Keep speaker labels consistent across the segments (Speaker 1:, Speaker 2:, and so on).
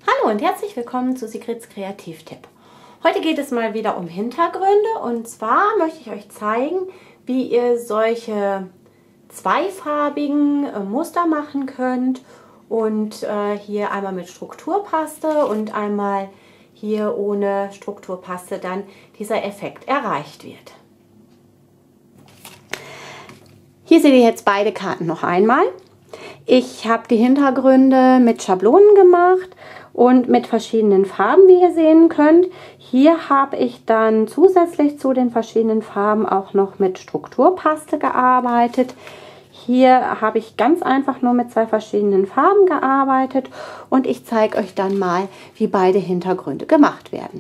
Speaker 1: Hallo und herzlich willkommen zu Sigrids Kreativtipp. Heute geht es mal wieder um Hintergründe und zwar möchte ich euch zeigen, wie ihr solche zweifarbigen Muster machen könnt und hier einmal mit Strukturpaste und einmal hier ohne Strukturpaste dann dieser Effekt erreicht wird. Hier seht ihr jetzt beide Karten noch einmal. Ich habe die Hintergründe mit Schablonen gemacht und mit verschiedenen Farben, wie ihr sehen könnt. Hier habe ich dann zusätzlich zu den verschiedenen Farben auch noch mit Strukturpaste gearbeitet. Hier habe ich ganz einfach nur mit zwei verschiedenen Farben gearbeitet und ich zeige euch dann mal, wie beide Hintergründe gemacht werden.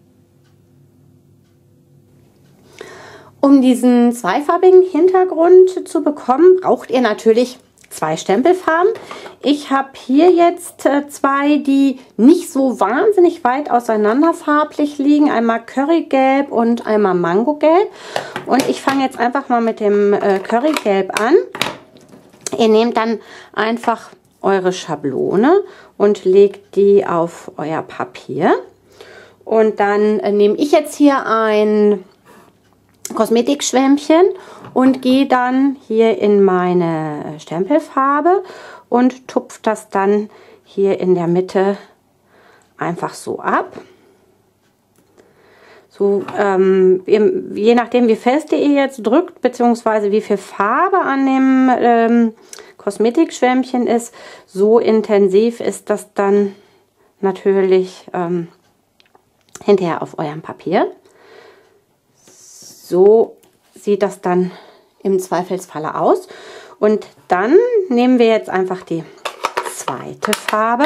Speaker 1: Um diesen zweifarbigen Hintergrund zu bekommen, braucht ihr natürlich zwei Stempelfarben. Ich habe hier jetzt zwei, die nicht so wahnsinnig weit auseinander farblich liegen. Einmal Currygelb und einmal Mangogelb. Und ich fange jetzt einfach mal mit dem Currygelb an. Ihr nehmt dann einfach eure Schablone und legt die auf euer Papier. Und dann nehme ich jetzt hier ein Kosmetikschwämmchen und gehe dann hier in meine Stempelfarbe und tupfe das dann hier in der Mitte einfach so ab. So, je nachdem wie fest ihr jetzt drückt, beziehungsweise wie viel Farbe an dem Kosmetikschwämmchen ist, so intensiv ist das dann natürlich hinterher auf eurem Papier. So sieht das dann im Zweifelsfalle aus. Und dann nehmen wir jetzt einfach die zweite Farbe.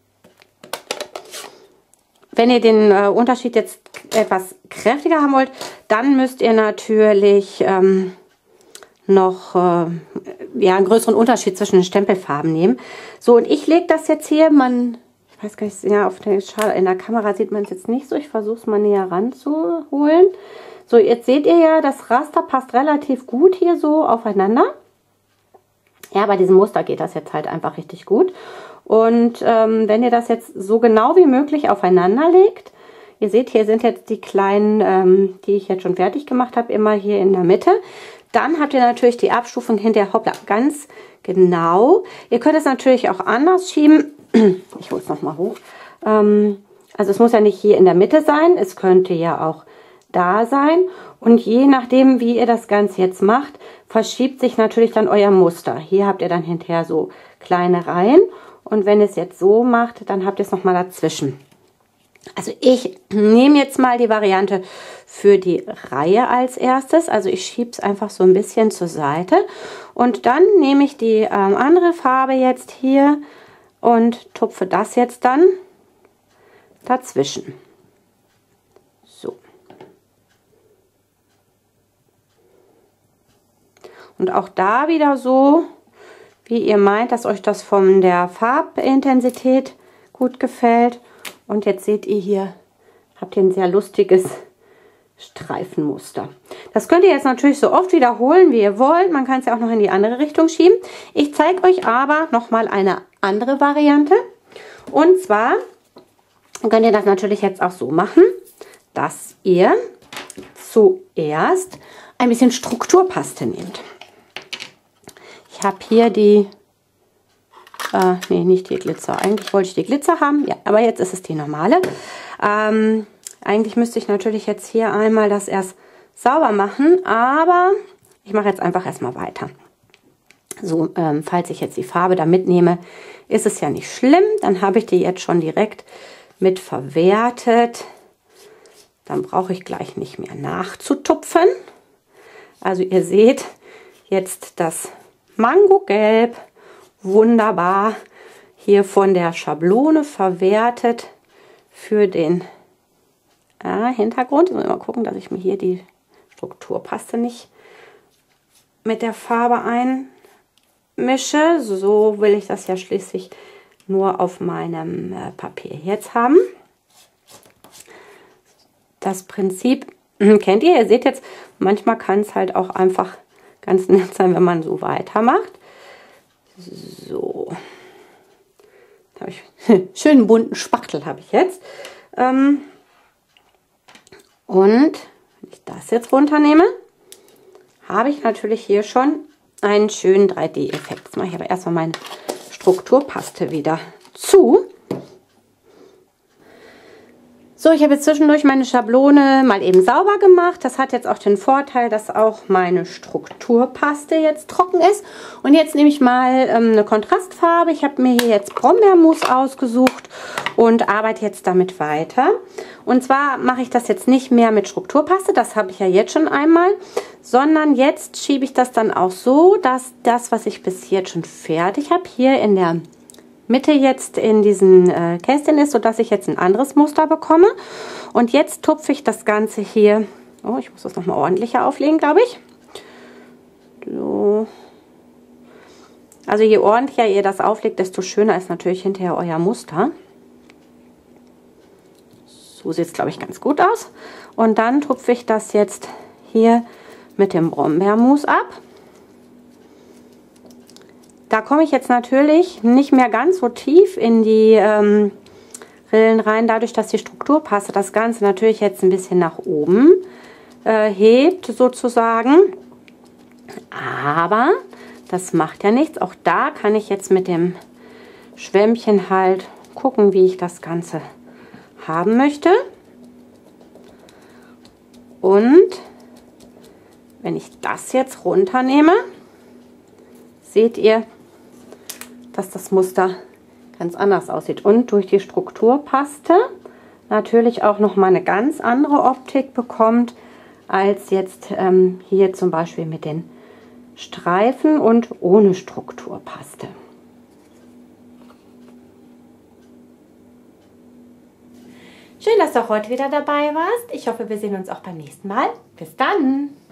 Speaker 1: Wenn ihr den Unterschied jetzt etwas kräftiger haben wollt, dann müsst ihr natürlich noch einen größeren Unterschied zwischen den Stempelfarben nehmen. So, und ich lege das jetzt hier, ich weiß gar nicht, ja, in der Kamera sieht man es jetzt nicht so, ich versuche es mal näher ranzuholen. So, jetzt seht ihr ja, das Raster passt relativ gut hier so aufeinander. Ja, bei diesem Muster geht das jetzt halt einfach richtig gut. Und wenn ihr das jetzt so genau wie möglich aufeinander legt, ihr seht, hier sind jetzt die kleinen, die ich jetzt schon fertig gemacht habe, immer hier in der Mitte. Dann habt ihr natürlich die Abstufung hinterher, hoppla, ganz genau. Ihr könnt es natürlich auch anders schieben. Ich hole es nochmal hoch. Also es muss ja nicht hier in der Mitte sein, es könnte ja auch da sein, und je nachdem wie ihr das Ganze jetzt macht, verschiebt sich natürlich dann euer Muster. Hier habt ihr dann hinterher so kleine Reihen, und wenn ihr es jetzt so macht, dann habt ihr es noch mal dazwischen. Also ich nehme jetzt mal die Variante für die Reihe als erstes, also ich schiebe es einfach so ein bisschen zur Seite und dann nehme ich die andere Farbe jetzt hier und tupfe das jetzt dann dazwischen. Und auch da wieder so, wie ihr meint, dass euch das von der Farbintensität gut gefällt. Und jetzt seht ihr hier, habt ihr ein sehr lustiges Streifenmuster. Das könnt ihr jetzt natürlich so oft wiederholen, wie ihr wollt. Man kann es ja auch noch in die andere Richtung schieben. Ich zeige euch aber nochmal eine andere Variante. Und zwar könnt ihr das natürlich jetzt auch so machen, dass ihr zuerst ein bisschen Strukturpaste nehmt. Ich habe hier die, nee, nicht die Glitzer. Eigentlich wollte ich die Glitzer haben, ja, aber jetzt ist es die normale. Eigentlich müsste ich natürlich jetzt hier einmal das erst sauber machen, aber ich mache jetzt einfach erstmal weiter. So, falls ich jetzt die Farbe da mitnehme, ist es ja nicht schlimm. Dann habe ich die jetzt schon direkt mit verwertet. Dann brauche ich gleich nicht mehr nachzutupfen. Also ihr seht jetzt das Mangogelb, wunderbar hier von der Schablone verwertet für den Hintergrund. Ich muss mal gucken, dass ich mir hier die Strukturpaste nicht mit der Farbe einmische. So will ich das ja schließlich nur auf meinem Papier jetzt haben. Das Prinzip kennt ihr. Ihr seht jetzt, manchmal kann es halt auch einfach ganz nett sein, wenn man so weitermacht. So, habe ich schönen bunten Spachtel habe ich jetzt. Und wenn ich das jetzt runternehme, habe ich natürlich hier schon einen schönen 3D-Effekt. Jetzt mache ich aber erstmal meine Strukturpaste wieder zu. So, ich habe jetzt zwischendurch meine Schablone mal eben sauber gemacht. Das hat jetzt auch den Vorteil, dass auch meine Strukturpaste jetzt trocken ist. Und jetzt nehme ich mal eine Kontrastfarbe. Ich habe mir hier jetzt Brombeermus ausgesucht und arbeite jetzt damit weiter. Und zwar mache ich das jetzt nicht mehr mit Strukturpaste, das habe ich ja jetzt schon einmal, sondern jetzt schiebe ich das dann auch so, dass das, was ich bis jetzt schon fertig habe, hier in der Mitte jetzt in diesen Kästchen ist, sodass ich jetzt ein anderes Muster bekomme. Und jetzt tupfe ich das Ganze hier. Oh, ich muss das nochmal ordentlicher auflegen, glaube ich. So. Also je ordentlicher ihr das auflegt, desto schöner ist natürlich hinterher euer Muster. So sieht es, glaube ich, ganz gut aus. Und dann tupfe ich das jetzt hier mit dem Brombeermus ab. Da komme ich jetzt natürlich nicht mehr ganz so tief in die Rillen rein, dadurch, dass die Strukturpaste das Ganze natürlich jetzt ein bisschen nach oben hebt sozusagen. Aber das macht ja nichts. Auch da kann ich jetzt mit dem Schwämmchen halt gucken, wie ich das Ganze haben möchte. Und wenn ich das jetzt runternehme, seht ihr, dass das Muster ganz anders aussieht und durch die Strukturpaste natürlich auch noch mal eine ganz andere Optik bekommt als jetzt hier zum Beispiel mit den Streifen und ohne Strukturpaste. Schön, dass du auch heute wieder dabei warst. Ich hoffe, wir sehen uns auch beim nächsten Mal. Bis dann!